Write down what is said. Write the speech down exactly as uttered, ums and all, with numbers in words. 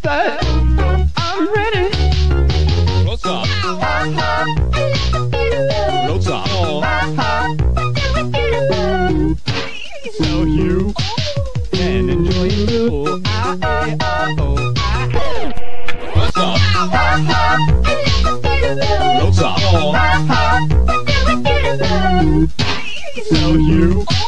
say I'm ready. Close up. Close up. So you can enjoy you. Ah, eh, ah, oh, ah, eh. Close up. Close up. So you